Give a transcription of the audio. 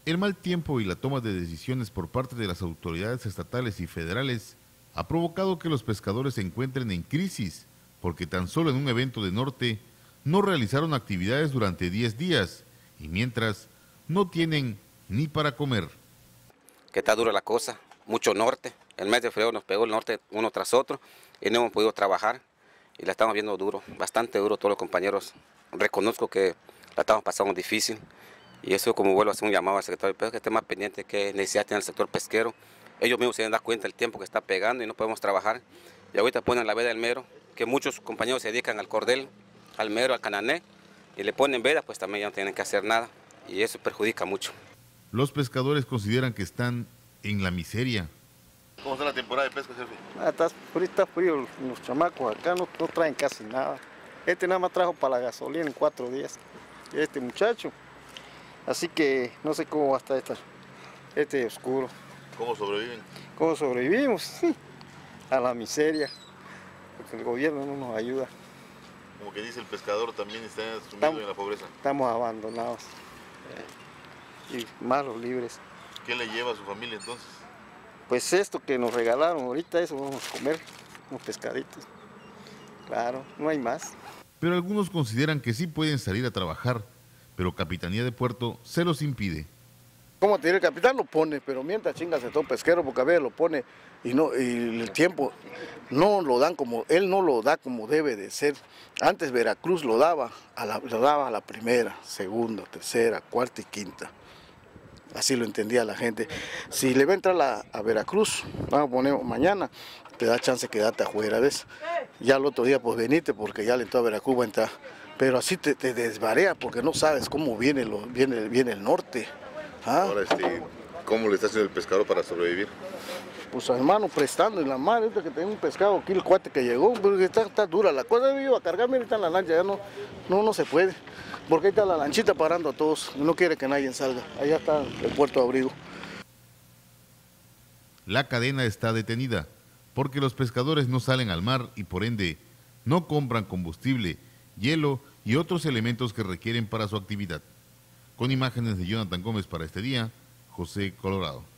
El mal tiempo y la toma de decisiones por parte de las autoridades estatales y federales ha provocado que los pescadores se encuentren en crisis, porque tan solo en un evento de norte no realizaron actividades durante 10 días y mientras no tienen ni para comer. Que está dura la cosa, mucho norte, el mes de febrero nos pegó el norte uno tras otro y no hemos podido trabajar y la estamos viendo duro, bastante duro todos los compañeros. Reconozco que la estamos pasando difícil y eso, como vuelvo a hacer un llamado al secretario de Pesca, que esté más pendiente que necesidad tiene el sector pesquero. Ellos mismos se dan cuenta del tiempo que está pegando y no podemos trabajar. Y ahorita ponen la veda del mero, que muchos compañeros se dedican al cordel, al mero, al canané, y le ponen veda, pues también ya no tienen que hacer nada y eso perjudica mucho. Los pescadores consideran que están en la miseria. ¿Cómo está la temporada de pesca, jefe? Está frío, los chamacos acá no traen casi nada. Este nada más trajo para la gasolina en 4 días, este muchacho. Así que no sé cómo va a estar este oscuro. ¿Cómo sobreviven? ¿Cómo sobrevivimos? Sí, a la miseria, porque el gobierno no nos ayuda. Como que dice el pescador, también está sumido en la pobreza. Estamos abandonados y malos libres. ¿Qué le lleva a su familia entonces? Pues esto que nos regalaron ahorita, eso vamos a comer, unos pescaditos. Claro, no hay más. Pero algunos consideran que sí pueden salir a trabajar, pero Capitanía de Puerto se los impide. Como te diré, el capitán lo pone, pero mientras chingas todo pesquero, porque a veces lo pone y el tiempo no lo dan como, él no lo da como debe de ser. Antes Veracruz lo daba a la primera, segunda, tercera, cuarta y quinta. Así lo entendía la gente. Si le va a entrar a Veracruz, vamos a poner mañana, te da chance de quedarte afuera, ¿ves? Ya el otro día pues venite porque ya le entró a Veracruz, va a entrar. Pero así te desvarea porque no sabes cómo viene el norte. ¿Ah? Ahora, ¿cómo le está haciendo el pescador para sobrevivir? Pues hermano, prestando en la mar, ahorita que tengo un pescado aquí, el cuate que llegó, porque está dura la cosa. Yo iba a cargarme ahorita en la lancha, ya no se puede. Porque ahí está la lanchita parando a todos, no quiere que nadie salga. Allá está el puerto de abrigo. La cadena está detenida porque los pescadores no salen al mar y por ende no compran combustible, hielo y otros elementos que requieren para su actividad. Con imágenes de Jonathan Gómez para este día, José Colorado.